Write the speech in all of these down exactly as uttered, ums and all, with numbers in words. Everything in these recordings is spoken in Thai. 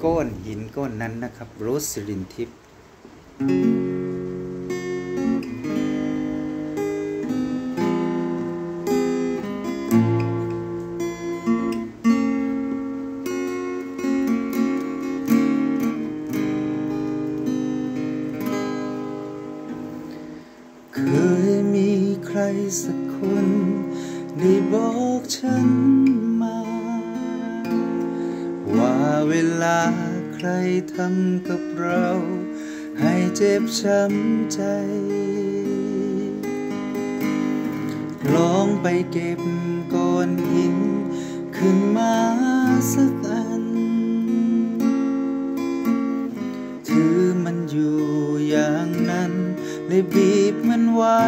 ก้อนหินก้อนนั้นนะครับโรสลินทิพย์เคยมีใครสักคนได้บอกฉันมาว่าเวลาใครทำกับเราให้เจ็บช้ำใจลองไปเก็บก้อนหินขึ้นมาสักอันถือมันอยู่อย่างนั้นเลยบีบมันไว้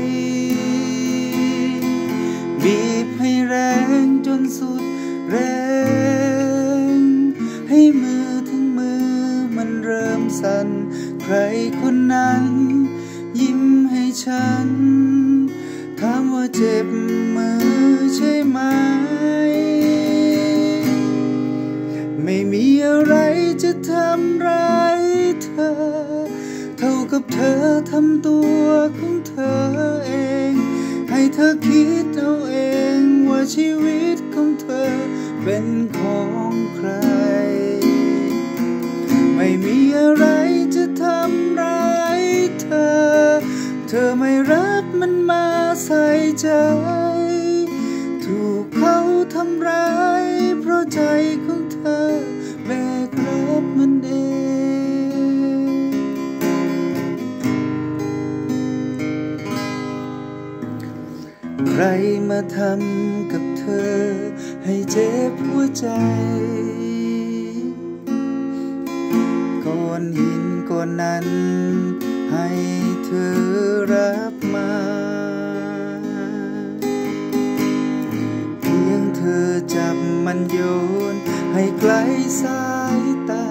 บีบให้แรงจนสุดแรงให้มือทั้งมือมันเริ่มสั่นใครคนนั้นยิ้มให้ฉันถามว่าเจ็บมือใช่ไหมไม่มีอะไรจะทำร้ายเธอเท่ากับเธอทำตัวของเธอเองให้เธอคิดเอาเองว่าชีวิตของเธอเป็นของใครไม่มีอะไรจะทำร้ายเธอเธอไม่รับมันมาใส่ใจถูกเขาทำร้ายเพราะใจของเธอแบกรับมันเองใครมาทำกับเธอให้เจ็บหัวใจก้อนหินก้อนนั้นให้เธอรับมาเพียงเธอจับมันโยนให้ไกลสายตา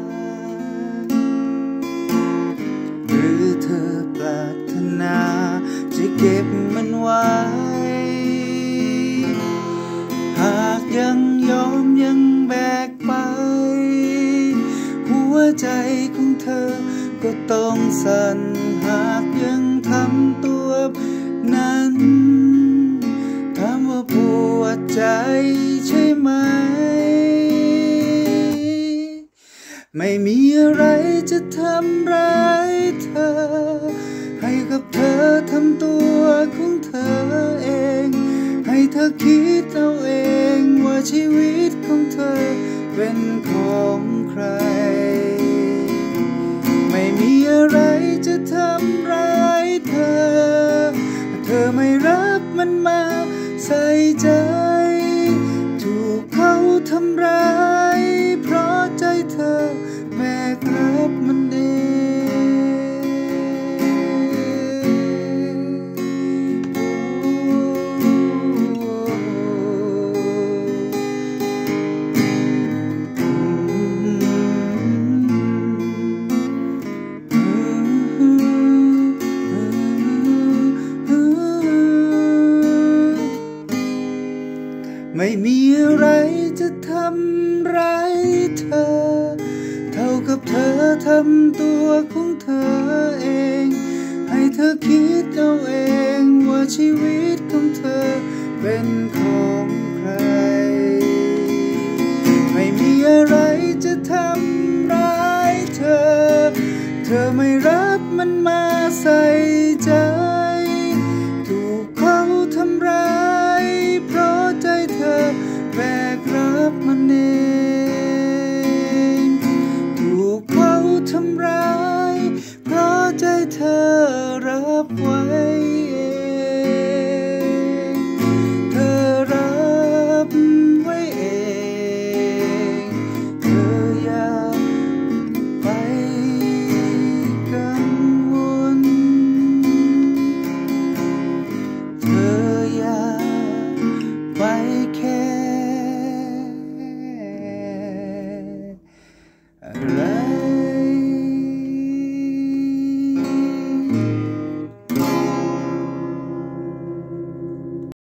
หรือเธอปรารถนาจะเก็บมันไว้หากยังยอมยังแบกไปหัวใจของเธอก็ต้องสั่นหากยังทำตัวนั้นถามว่าปวดใจใช่ไหมไม่มีอะไรจะทำร้ายเธอให้กับเธอทำตัวของเธอเองให้เธอคิดเอาเองว่าชีวิตของเธอเป็นของใครไม่มีอะไรจะทำร้ายเธอเธอไม่รับมันมาใส่ใจถูกเขาทำร้ายเพราะใจเธอแบกรับมันเไม่มีอะไรจะทำร้ายเธอเท่ากับเธอทำตัวของเธอเองให้เธอคิดเอาเองว่าชีวิตของเธอเป็นของใครไม่มีอะไรจะทำร้ายเธอเธอไม่